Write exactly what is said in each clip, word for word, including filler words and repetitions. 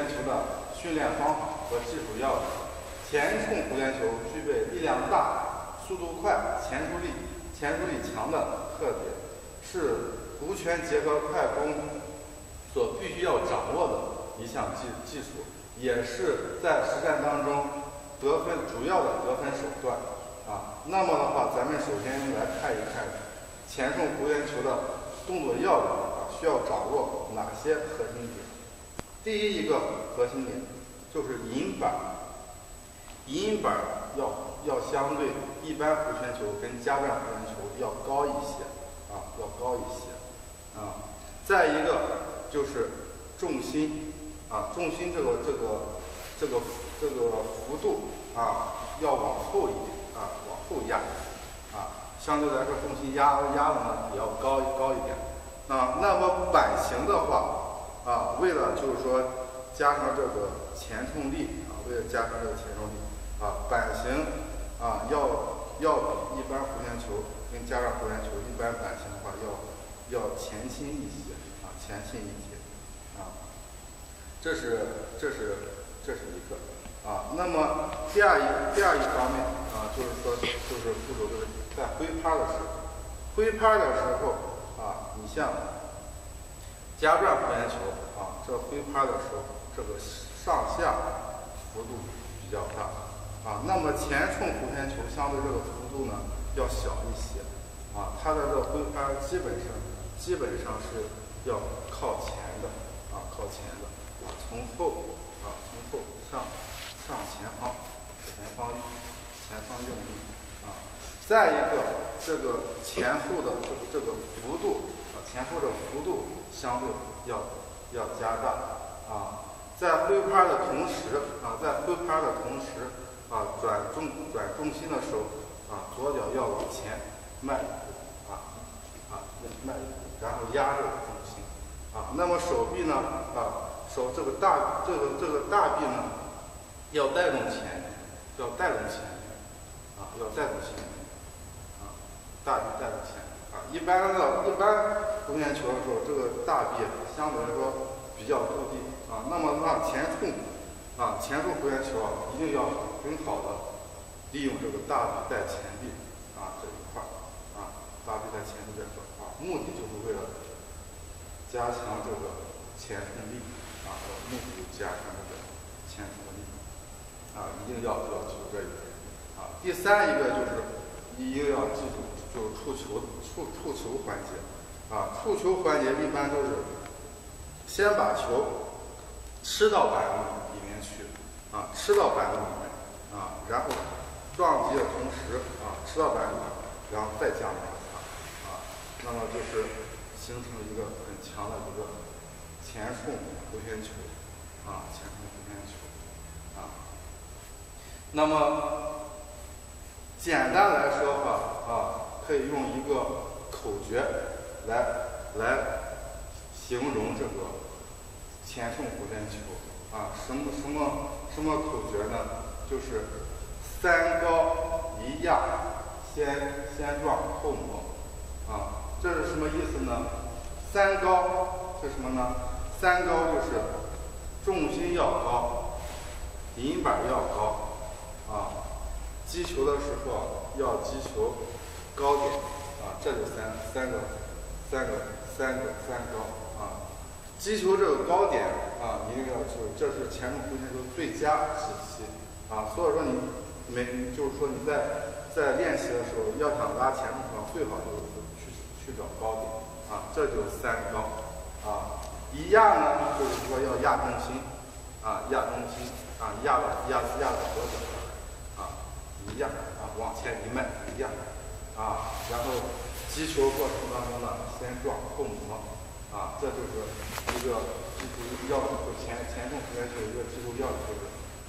球的训练方法和技术要领。前冲弧线球具备力量大、速度快、前出力、前出力强的特点，是弧拳结合快攻所必须要掌握的一项技技术，也是在实战当中得分主要的得分手段啊。那么的话，咱们首先来看一看前冲弧线球的动作要领啊，需要掌握哪些核心点？第一一个核心点就是引板，引板要要相对一般弧线球跟加转弧线球要高一些啊，要高一些啊。再一个就是重心啊，重心这个这个这个这个幅度啊，要往后一点啊，往后压啊，相对来说重心压压的呢也要高高一点啊。那么板型的话啊，为了就是说加上这个前冲力啊，为了加上这个前冲力啊，板型啊要要比一般弧线球跟加上弧线球一般板型的话要要前倾一些啊，前倾一些啊，这是这是这是一个啊。那么第二一第二一方面啊，就是说就是步骤就是在挥拍的时候，挥拍的时候啊，你像加转弧线球啊，这挥拍的时候，这个上下幅度比较大啊。那么前冲弧线球相对这个幅度呢要小一些啊，它的这个挥拍基本上基本上是要靠前的啊，靠前的啊，从后啊从后上上前方前方前方用力啊。再一个，这个前后的这个这个幅度啊，前后的幅度相对要要加大啊。在挥拍的同时啊，在挥拍的同时啊，转重转重心的时候啊，左脚要往前迈一步啊啊迈一步，然后压这个重心啊。那么手臂呢啊，手这个大这个这个大臂呢要带动前面，要带动前面啊，要带动前面啊，大臂带动前面啊。一般的一般弧线球的时候，这个大臂相对来说比较驻地啊。那么让前冲啊，前冲弧线球啊，一定要很好的利用这个大臂带前臂啊这一块啊，大臂带前臂这块啊，目的就是为了加强这个前冲力啊，目的就加强这个前冲力啊，一定要要记住这一点啊。第三一个就是一定要记住，就是触球触触球环节啊，触球环节一般都是先把球吃到板子里面去啊，吃到板子里面啊，然后撞击的同时啊，吃到板子里，然后再加摩擦啊，那么就是形成一个很强的一个前冲弧线球啊，前冲弧线球啊。那么简单来说的话啊，可以用一个口诀来来形容这个前冲弧线球啊，什么什么什么口诀呢？就是三高一压，先先撞后磨啊。这是什么意思呢？三高是什么呢？三高就是重心要高，引板要高啊，击球的时候要击球高点啊，这就三三个三个三个三高啊。击球这个高点啊，一定要注意，这是前冲弧线球最佳时期啊。所以说你每就是说你在在练习的时候，要想拉前冲球，最好就是去去找高点啊，这就是三高啊。一压呢，就是说要压重心啊，压重心啊，压到压压到左脚啊，一压啊，往前一迈一压啊，然后击球过程当中呢，先撞后磨。啊，这就是一个技术要领，就前前冲弧线球一个技术要领，就是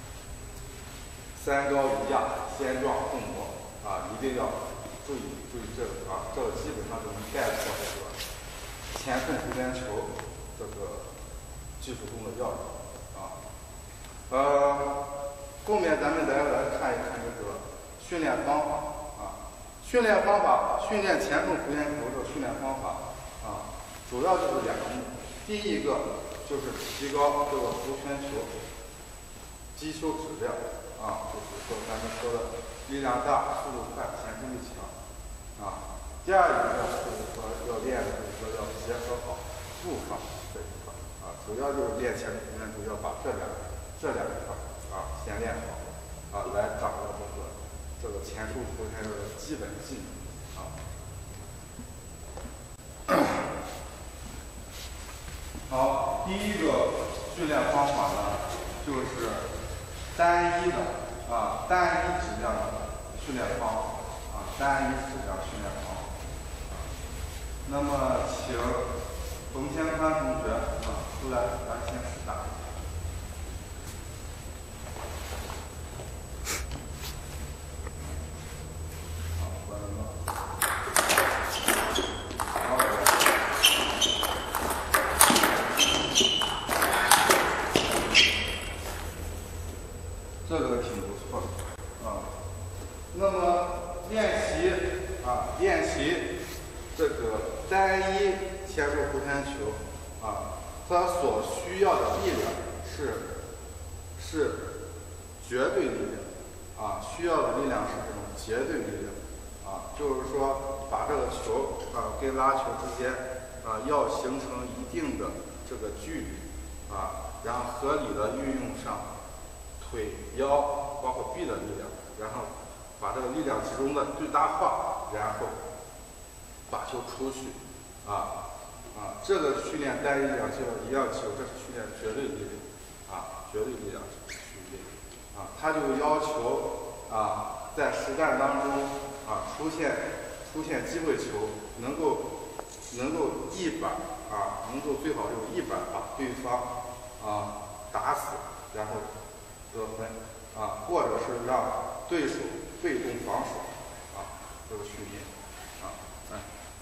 三高一压，先撞后磨啊，一定要注意注意这个啊，这个基本上就能概括这个前冲弧线球这个技术中的要领啊。呃，后面咱们再来看一看这个训练方法啊，训练方法，训练前冲弧线球的训练方法啊。主要就是两个目的，第一个就是提高这个足圈球击球质量啊，就是说咱们说的力量大、速度快、前出力强啊。第二一个就是说要练的就是说要结合好步伐这一块啊，主要就是练前出拳球要把这两这两块啊先练好啊，来掌握这个这个前出出拳球的基本技能啊。好，第一个训练方法呢，就是单一的啊单一质量的训练方法啊单一质量训练方法。那么，请冯天宽同学啊出来来先示范。好，关灯。这个挺不错的啊。那么练习啊，练习这个单一前入弧圈球啊，它所需要的力量是是绝对力量啊，需要的力量是这种绝对力量啊，就是说把这个球啊跟拉球之间啊要形成一定的这个距离啊，然后合理的运用上腿、腰包括臂的力量，然后把这个力量集中的最大化，然后把球出去啊啊！这个训练单一力量球一样球，这是训练绝对力量啊，绝对力量训练啊，它就要求啊在实战当中啊出现出现机会球能够能够一板啊，能够最好就是一板把对方啊打死，然后得分啊，或者是让对手被动防守啊，这个训练啊，来。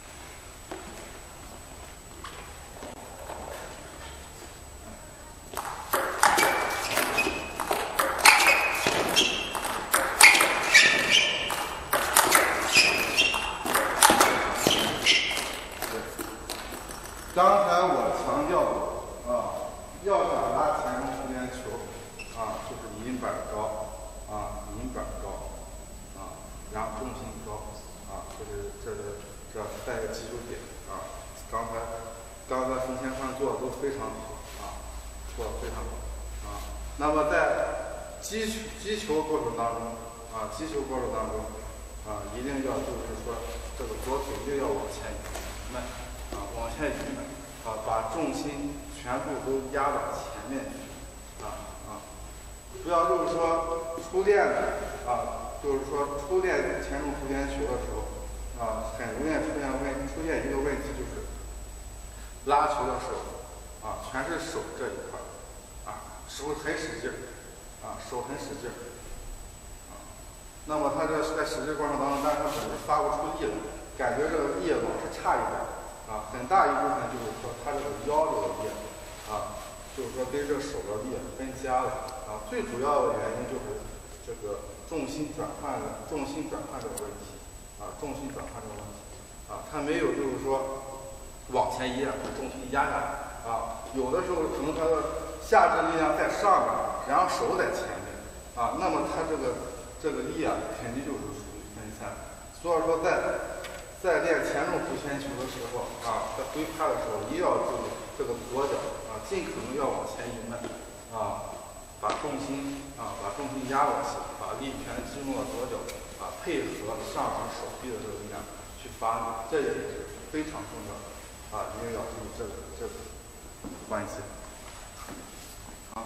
刚才我强调过啊，要想拉前中出圈球啊，就是引板高啊，引板高啊，然后重心高啊，这是这是这带个基础点啊。刚才刚才冯天宽做的都非常好啊，做的非常好啊。那么在击球击球过程当中啊，击球过程当中啊，一定要就是说这个左腿一定要往前移迈啊，往前移迈啊，把重心全部都压到前面去啊啊，不要就是说初练的啊，就是说初练前中出圈球的时候啊，很容易出现问出现一个问题，就是拉球的时候啊，全是手这一块啊，手很使劲啊，手很使劲啊。那么他这在使劲过程当中，但是他总是发不出力来，感觉这个力老是差一点啊，很大一部分就是说他这个腰这个力啊，就是说跟这手的力分家了啊。最主要的原因就是这个重心转换的重心转换这个问题啊，重心转换这个问题啊，他没有就是说往前一压，把重心压下来啊。有的时候可能他的下肢力量在上面，然后手在前面啊，那么他这个这个力啊，肯定就是属于分散。所以说在在练前重弧圈球的时候啊，在挥拍的时候，一定要注意这个左脚啊，尽可能要往前移迈啊，把重心啊，把重心压过去，把力全集中到左脚啊，配合上耳手臂的这个力量去发力，这也是非常重要的啊，一定要注意这个这个关系。好。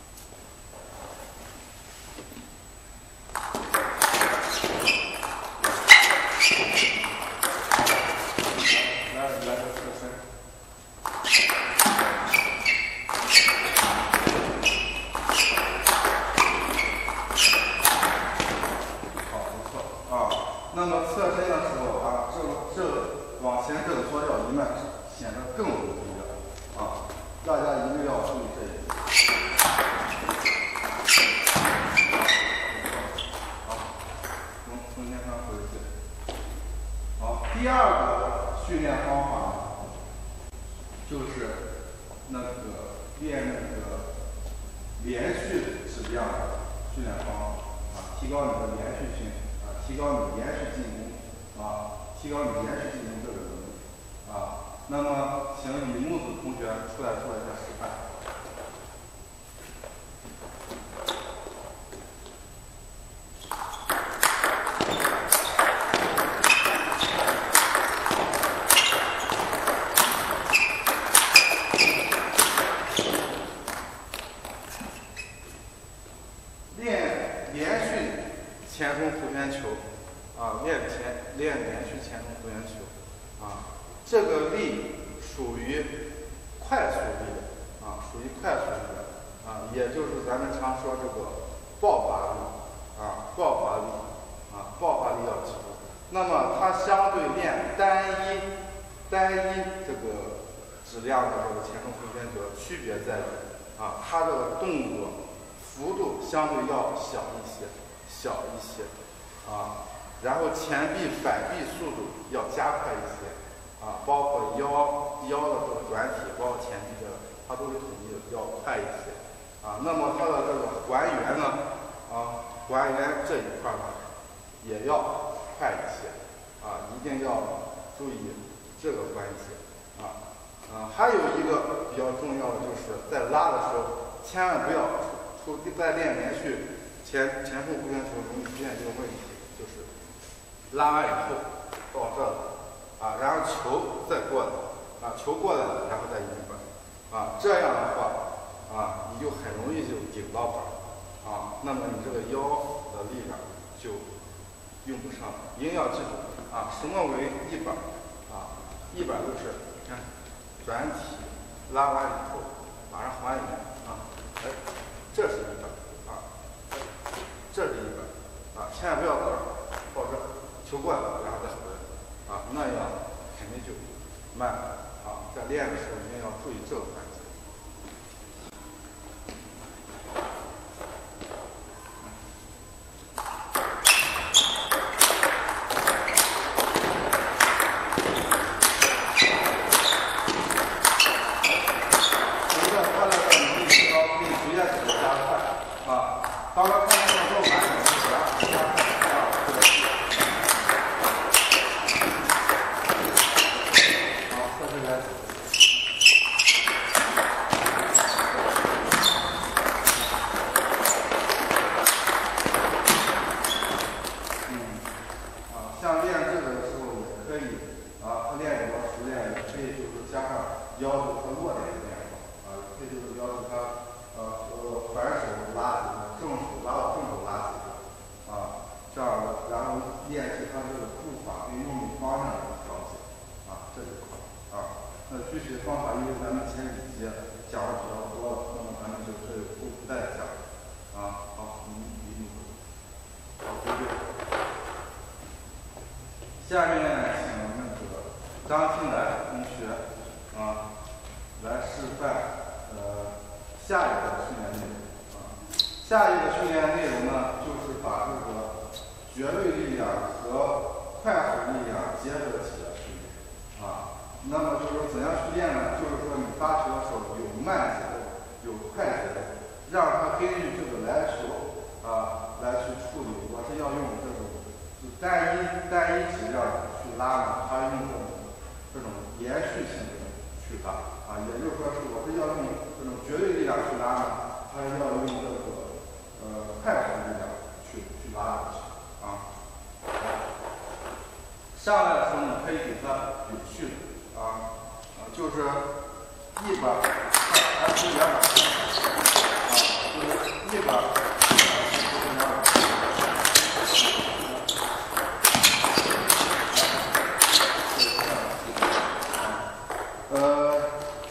来来个侧身。好，不错啊。那么侧身的时候啊，这个这个往前这个左脚一迈，显得更有力量啊。大家一定连续质量的训练方法啊，提高你的连续性啊，提高你连续进攻啊，提高你连续进攻这个能力啊。那么，请李木子同学出来做一下示范。练连续前冲弧圆球啊，练前练连续前冲弧圆球啊，这个力属于快速力的啊，属于快速力的啊，也就是咱们常说这个爆发力啊，爆发力啊，爆发力要强。那么它相对练单一单一这个质量的这个前冲弧圆球区别在于啊，它这个动作幅度相对要小一些，小一些啊，然后前臂反臂速度要加快一些啊，包括腰腰的这个转体，包括前臂的，它都是统一的，要快一些啊。那么它的这个还原呢啊，还原这一块呢也要快一些啊，一定要注意这个关系啊啊。还有一个比较重要的就是在拉的时候，千万不要出在练连续前前冲弧圆球容易出现这个问题，就是拉完以后到这了啊，然后球再过来啊，球过来了，然后再一板啊，这样的话啊，你就很容易就顶到板啊，那么你这个腰的力量就用不上了。一定要记住啊，什么为一板啊？一板就是你看转体拉完以后马上还原啊，哎。这是一板啊，这是一板啊，千万不要到这儿，到这儿球过来了，然后再回来啊，那样肯定就慢了啊。在练的时候一定要注意这个环节。当他看见动作完成的时候，然后加快啊，好，测试来。嗯，啊，像练这个的时候也可以啊，他练比较熟练，也可以就是加上要求他落点的练法啊，可以就是要求他呃呃反手拉。正手拉到正手拉起来啊，这样的，然后练习他这个步伐跟用力方向的调节啊，这就可以啊。那具体的方法，因为咱们前几节讲的比较多了，那么咱们就这里不不再讲啊。好，你一定好，对对。下面请那个张庆来同学啊来示范呃下一个训练内容。下一个训练内容呢，就是把这个绝对力量和快速力量结合起来训练啊。那么就是说怎样去练呢？就是说你发球的时候有慢节奏，有快节奏，让它根据这个来球啊来去处理。我是要用这种单一单一质量去拉呢，它用这种这种连续性的去拉啊，也就是说是我是要用这种绝对力量去拉呢，它要用这个。呃，快速力量去去拉过去啊。上来的时候你可以给它有序的啊，啊，就是一板还是两板啊，就是一板就是两板。呃，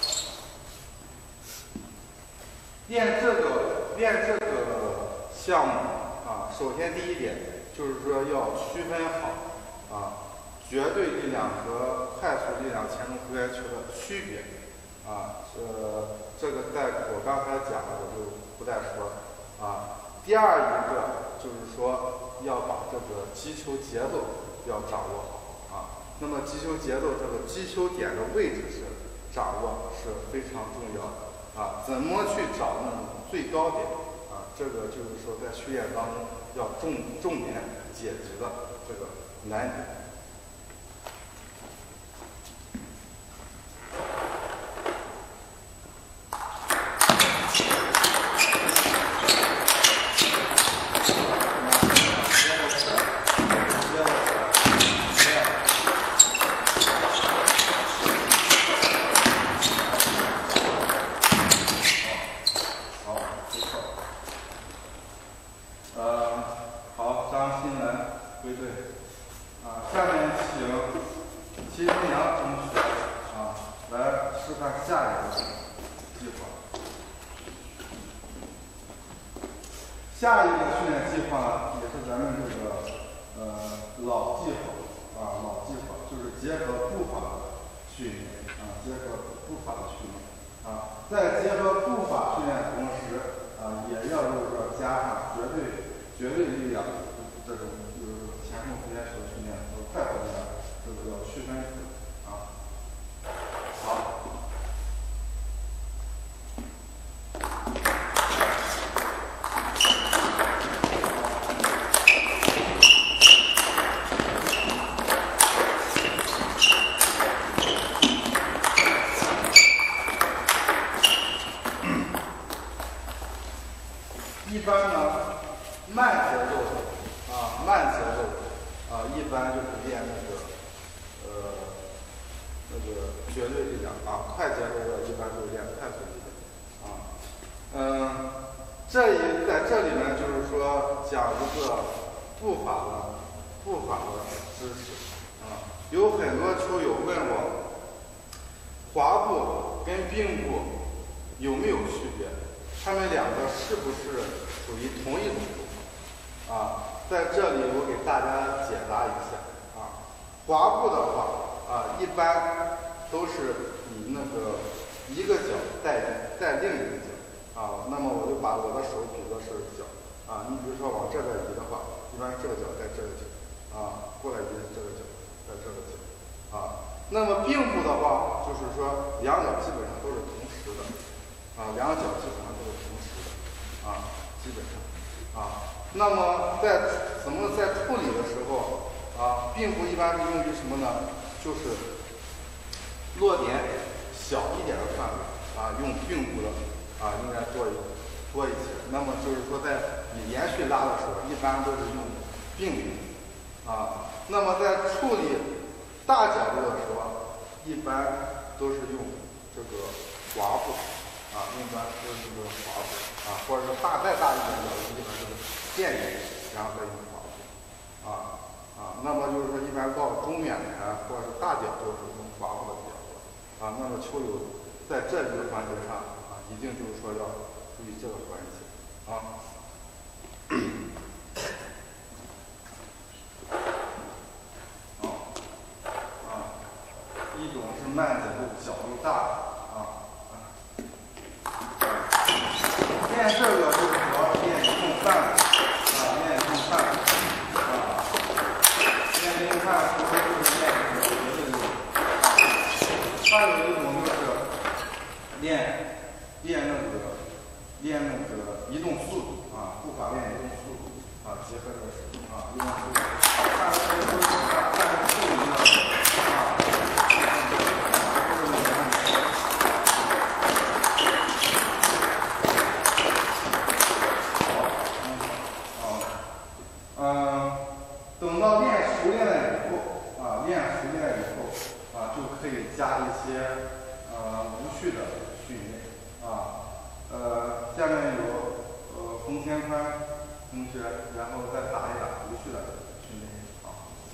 练这个练这个。项目啊，首先第一点就是说要区分好啊绝对力量和快速力量前冲弧圆球的区别啊，呃，这个在我刚才讲的我就不再说了啊。第二一个就是说要把这个击球节奏要掌握好啊。那么击球节奏这个击球点的位置是掌握是非常重要的啊，怎么去找那种最高点啊？这个就是说在训练当中要重重点解决的这个难点。下一个训练计划呢，也是咱们这个呃老计划啊，老计划就是结合步法的训练啊，结合步法的训练啊，在结合步法训练的同时啊，也要就是说加上绝对绝对力量这种就是前后蝴蝶球训练和快跑力量，这个要区分啊。好。一般呢，慢节奏的啊，慢节奏的啊，一般就是练那个呃那个绝对力量啊，快节奏的一般就是练快速力量啊。嗯，这一在这里面就是说讲一个步法的步法的知识啊，有很多球友问我，滑步跟并步有没有区别？他们两个是不是属于同一种步法啊？在这里我给大家解答一下啊。滑步的话啊，一般都是以那个一个脚带带另一个脚啊。那么我就把我的手比作是脚啊。你比如说往这边移的话，一般这个脚带这个脚啊，过来移这个脚带这个脚啊。那么并步的话，就是说两脚基本上都是同时的啊，两脚基本上都是同时的啊，基本上啊。那么在怎么在处理的时候啊，并步一般是用于什么呢？就是落点小一点的范围啊，用并步的啊应该多一多一些。那么就是说在你连续拉的时候，一般都是用并步啊。那么在处理大角度的时候，一般都是用这个滑步啊，一般都是这个滑步啊，或者说大再大一点角度，一般就是垫底，然后再用滑步啊啊。那么就是说，一般到中远台或者是大角度是用滑步的比较多啊。那么球友在这一个环节上啊，一定就是说要注意这个环节啊。一种是慢节奏，角度大啊啊。练这个就是主要是练移动范围啊，练移动范围啊，练移动范围不是就是练这个绝对力量啊。还有一种就是练练那个练那个移动速度啊，步法练移动速度啊，结合这个速度啊，移动速度，但是都是但是速度呢啊。嗯，等到练熟练了以后啊，练熟练了以后啊，就可以加一些呃无序的训练啊。呃，下面有呃冯天宽同学，然后再打一打无序的训练啊。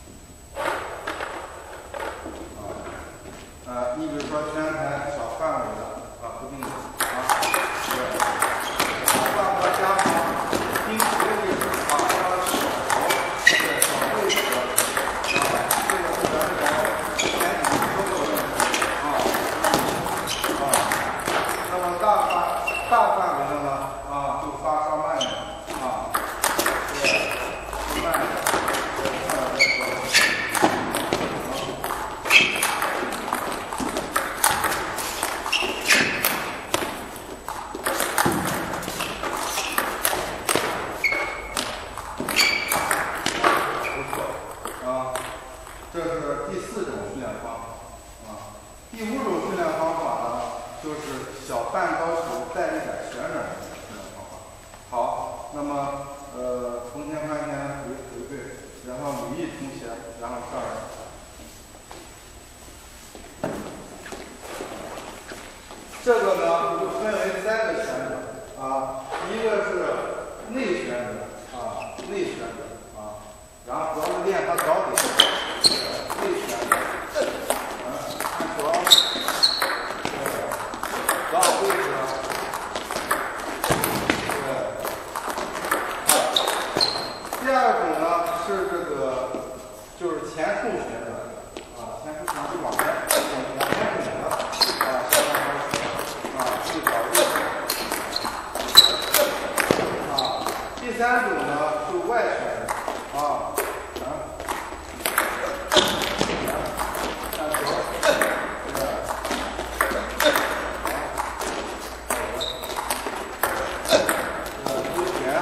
啊，呃，你比如说全台小范围的啊，不定的啊，对，放和加强听实力啊，放小头，对，小位置啊，这个是咱们前几说过的问题啊啊。那么大范大范围的呢啊，就发稍慢一点啊，对，慢一点，对，慢一点。 那么呃从前半天回回归，然后李毅同学，然后上来。这个呢就分为三个旋转啊，一个是内旋转啊，内旋转啊，然后主要是练它脚底内旋转，啊，看脚，脚位置，对，啊，第二种呢是这个就是前冲旋转啊，前冲旋转往前往前滚的啊，下半身。啊，去找位置啊。第三种呢是外旋啊，啊，看球，这个，这个勾拳。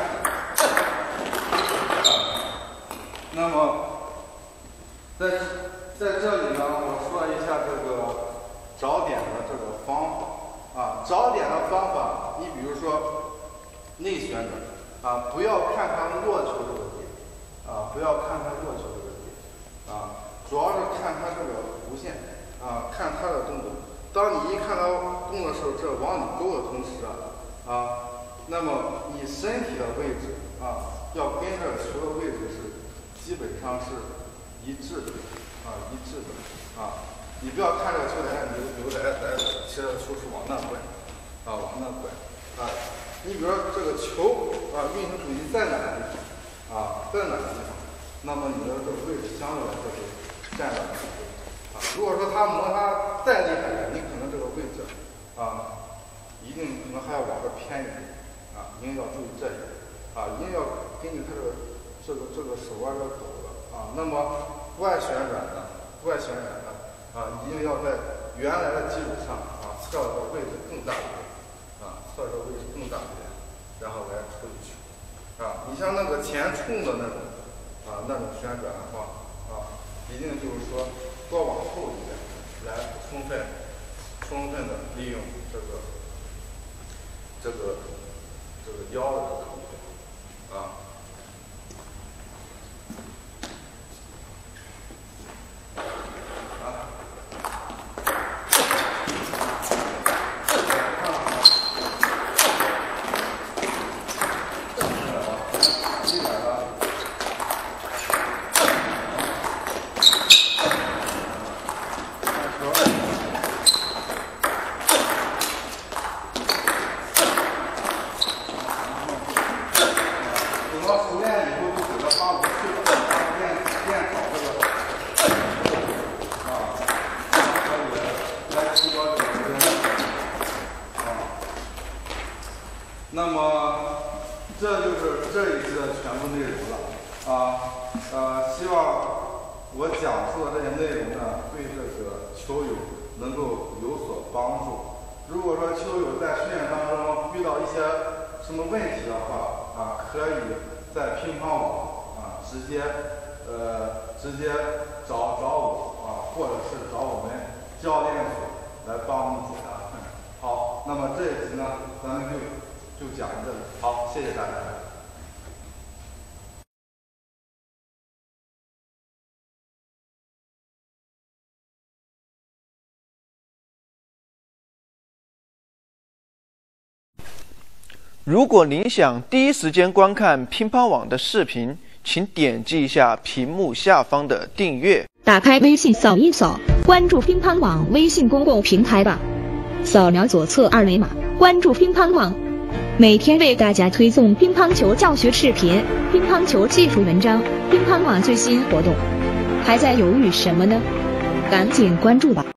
那么在在这里呢，我说一下这个找点的这个方法。啊，找点的方法，你比如说内旋转啊，不要看它落球这个点啊，不要看它落球这个点啊，主要是看它这个弧线啊，看它的动作。当你一看到动的时候，这往里勾的同时啊，那么你身体的位置啊，要跟着球的位置是基本上是一致的啊，一致的啊。你不要看这个球台，你就来来，其实球是往那拐，啊，往那拐，啊，你比如说这个球啊，运行主义在哪个地方，啊，在哪个地方，那么你的这个位置相对来说是站到哪个位置，啊，如果说它摩擦再厉害点，你可能这个位置，啊，一定可能还要往这偏一点，啊，一定要注意这一点，啊，一定要根据它这个这个这个手腕的抖的，啊，那么外旋转的，外旋转的。啊，一定要在原来的基础上啊，测的位置更大一点，啊，测的位置更大一点，然后来出去球，啊，你像那个前冲的那种啊，那种旋转的话啊，一定就是说多往后一点，来充分充分的利用这个这个这个腰的这个部分啊。那么，这就是这一期的全部内容了啊。呃，希望我讲述的这些内容呢，对这个球友能够有所帮助。如果说球友在训练当中遇到一些什么问题的话啊，可以在乒乓网啊直接呃直接找找我啊，或者是找我们教练组来帮你解答困难。好，那么这一集呢，咱们就。就讲到这里，好，谢谢大家。 如果您想第一时间观看乒乓网的视频，请点击一下屏幕下方的订阅。 打开微信扫一扫，关注乒乓网微信公共平台吧。扫描左侧二维码，关注乒乓网。每天为大家推送乒乓球教学视频、乒乓球技术文章、乒乓网最新活动，还在犹豫什么呢？赶紧关注吧！